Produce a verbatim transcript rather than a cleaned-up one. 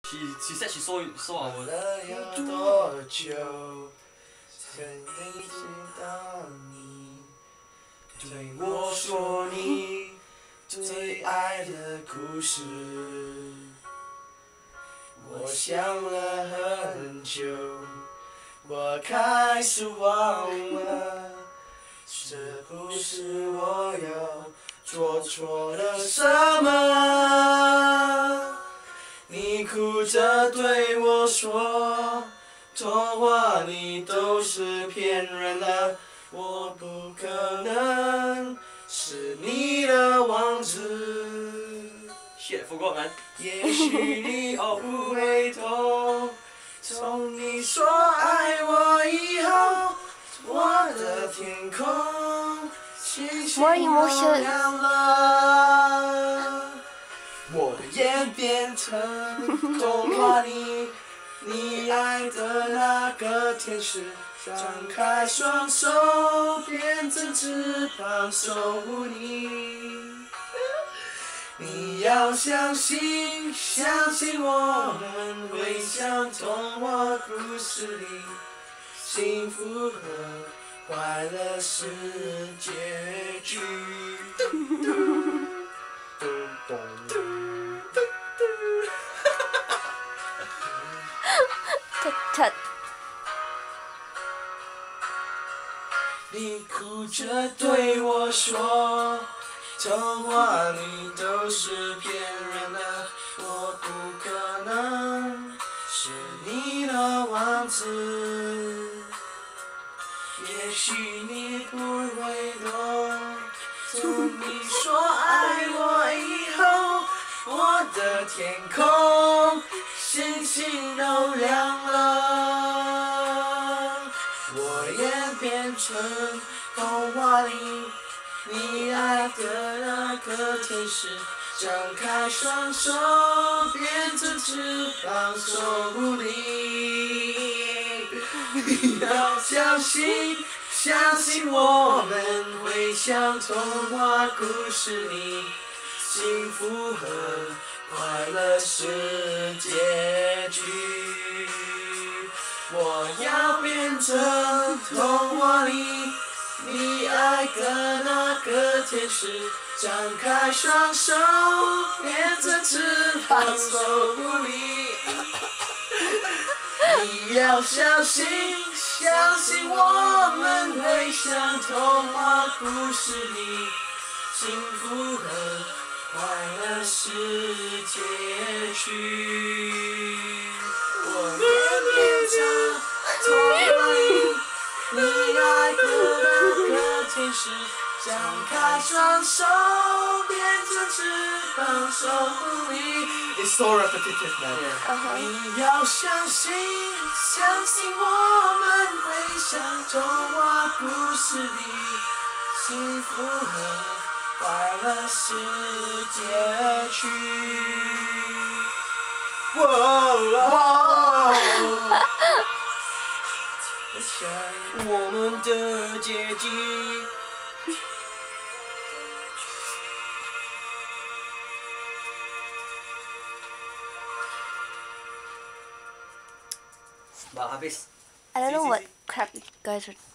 She she said she saw you saw 过 our 了有多久，才能知道你对我说你最爱的故事？我想了很久，我开始忘了，这故事我又做错了什么？你哭着对我说，童话里都是骗人的，我不可能是你的王子。 shit forgot man。 也许你不会懂，从你说爱我以后，我的天空星星都亮了。我的眼变成童话里你爱的那个天使，张开双手变成翅膀守护你。你要相信，相信我们会像童话故事里，幸福和快乐是结局。 特特。 你哭着对我说，童话里都是骗人的，我不可能是你的王子。也许你不会懂，从你说爱我以后，我的天空星星都亮了。我也变成童话里你爱的那个天使，张开双手变成翅膀守护你。你要相信，相信我们会像童话故事里，幸福和快乐是结局。我要变成童话里你爱的那个天使，张开双手变成翅膀守护你。你要相信，相信我们会像童话故事里，幸福和快乐是结局。我变成童话里你爱的那个天使，张开双手变成翅膀守护你。It's so repetitive, man. Uh-huh. 你要相信，相信我们会像童话故事里，幸福和快乐是结局。哇！我们的结局。 Bah habis. I don't know See, see, what see. crap you guys are